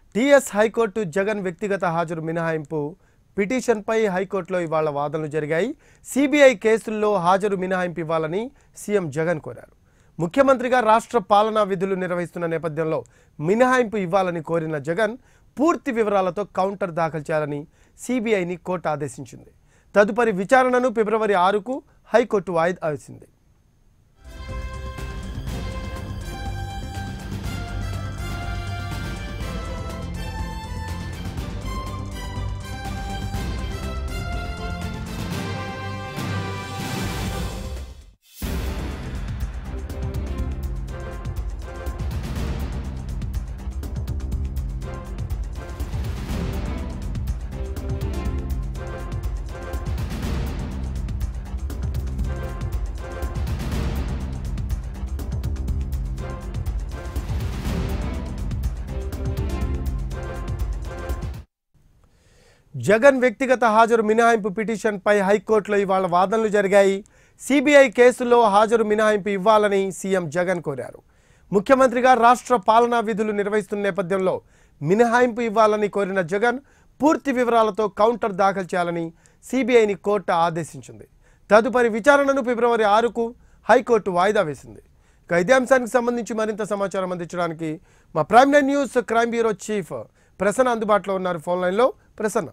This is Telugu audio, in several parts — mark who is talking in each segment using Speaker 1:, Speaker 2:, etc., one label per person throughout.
Speaker 1: టీఎస్ హైకోర్టు జగన్ వ్యక్తిగత హాజరు మినహాయింపు పిటిషన్పై హైకోర్టులో ఇవాళ వాదనలు జరిగాయి. సిబిఐ కేసుల్లో హాజరు మినహాయింపు ఇవ్వాలని సీఎం జగన్ కోరారు. ముఖ్యమంత్రిగా రాష్ట్ర పాలనా విధులు నిర్వహిస్తున్న నేపథ్యంలో మినహాయింపు ఇవ్వాలని కోరిన జగన్ పూర్తి వివరాలతో కౌంటర్ దాఖలు చేయాలని సిబిఐని కోర్టు ఆదేశించింది. తదుపరి విచారణను ఫిబ్రవరి 6కు హైకోర్టు వాయిదా వేసింది. జగన్ వ్యక్తిగత హాజరు మినహాయింపు పిటిషన్పై హైకోర్టులో ఇవాళ వాదనలు జరిగాయి. సిబిఐ కేసులో హాజరు మినహాయింపు ఇవ్వాలని సీఎం జగన్ కోరారు. ముఖ్యమంత్రిగా రాష్ట్ర పాలనా విధులు నిర్వహిస్తున్న నేపథ్యంలో మినహాయింపు ఇవ్వాలని కోరిన జగన్ పూర్తి వివరాలతో కౌంటర్ దాఖలు చేయాలని సిబిఐని కోర్టు ఆదేశించింది. తదుపరి విచారణను ఫిబ్రవరి 6కు హైకోర్టు వాయిదా వేసింది. ఇదే అంశానికి సంబంధించి మరింత సమాచారం అందించడానికి మా prime nine news crime bureau chief Prasanna అందుబాటులో ఉన్నారు. ఫోన్ లైన్లో. ప్రసన్న,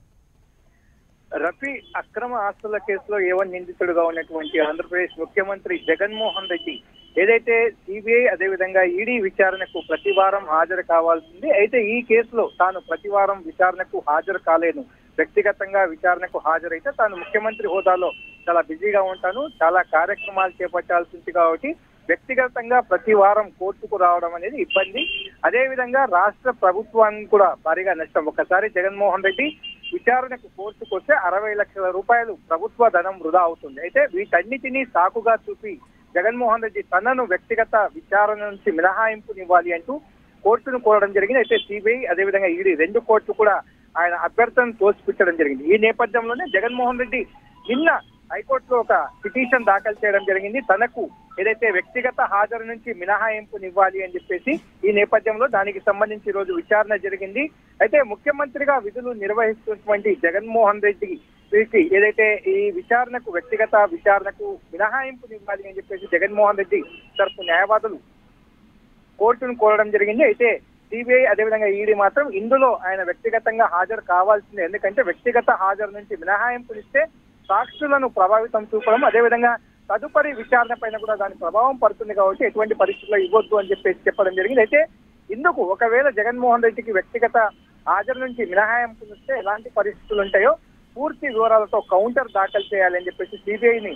Speaker 2: రఫీ అక్రమ ఆస్తుల కేసులో A1 నిందితుడుగా ఉన్నటువంటి ఆంధ్రప్రదేశ్ ముఖ్యమంత్రి జగన్మోహన్ రెడ్డి ఏదైతే సిబిఐ అదేవిధంగా ఈడీ విచారణకు ప్రతి వారం హాజరు కావాల్సింది. అయితే ఈ కేసులో తాను ప్రతి వారం విచారణకు హాజరు కాలేను, వ్యక్తిగతంగా విచారణకు హాజరైతే తాను ముఖ్యమంత్రి హోదాలో చాలా బిజీగా ఉంటాను, చాలా కార్యక్రమాలు చేపట్టాల్సి ఉంది కాబట్టి వ్యక్తిగతంగా ప్రతి వారం కోర్టుకు రావడం అనేది ఇబ్బంది. అదేవిధంగా రాష్ట్ర ప్రభుత్వానికి కూడా భారీగా నష్టం. ఒకసారి జగన్మోహన్ రెడ్డి విచారణకు కోర్టుకు వస్తే 60 లక్షల రూపాయలు ప్రభుత్వ ధనం వృధా అవుతుంది. అయితే వీటన్నిటినీ సాకుగా చూపి జగన్మోహన్ రెడ్డి తనను వ్యక్తిగత విచారణ నుంచి మినహాయింపునివ్వాలి అంటూ కోర్టును కోరడం జరిగింది. అయితే సిబిఐ అదేవిధంగా ఈడీ రెండు కోర్టులు కూడా ఆయన అభ్యర్థనను తోసిపుచ్చడం జరిగింది. ఈ నేపథ్యంలోనే జగన్మోహన్ రెడ్డి నిన్న హైకోర్టులో ఒక పిటిషన్ దాఖలు చేయడం జరిగింది. తనకు ఏదైతే వ్యక్తిగత హాజరు నుంచి మినహాయింపునివ్వాలి అని చెప్పేసి ఈ నేపథ్యంలో దానికి సంబంధించి ఈ రోజు విచారణ జరిగింది. అయితే ముఖ్యమంత్రిగా విధులు నిర్వహిస్తున్నటువంటి జగన్మోహన్ రెడ్డికి ఏదైతే ఈ విచారణకు వ్యక్తిగత విచారణకు మినహాయింపునివ్వాలి అని చెప్పేసి జగన్మోహన్ రెడ్డి తరపు న్యాయవాదులు కోర్టును కోరడం జరిగింది. అయితే సిబిఐ అదేవిధంగా ఈడీ మాత్రం ఇందులో ఆయన వ్యక్తిగతంగా హాజరు కావాల్సిందే. ఎందుకంటే వ్యక్తిగత హాజరు నుంచి మినహాయింపునిస్తే సాక్షులను ప్రభావితం చూపడం అదేవిధంగా తదుపరి విచారణ పైన కూడా దాని ప్రభావం పడుతుంది కాబట్టి ఎటువంటి పరిస్థితుల్లో ఇవ్వద్దు అని చెప్పేసి చెప్పడం జరిగింది. అయితే ఇందుకు ఒకవేళ జగన్మోహన్ రెడ్డికి వ్యక్తిగత హాజరు నుంచి మినహాయింపునిస్తే ఎలాంటి పరిస్థితులు ఉంటాయో పూర్తి వివరాలతో కౌంటర్ దాఖలు చేయాలని చెప్పేసి సిబిఐని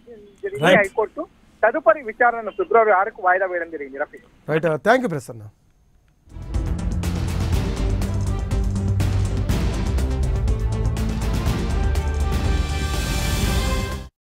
Speaker 2: ఆదేశించింది హైకోర్టు. తదుపరి విచారణను ఫిబ్రవరి 6కు వాయిదా వేయడం జరిగింది. Rafi,
Speaker 1: right, thank you Prasanna.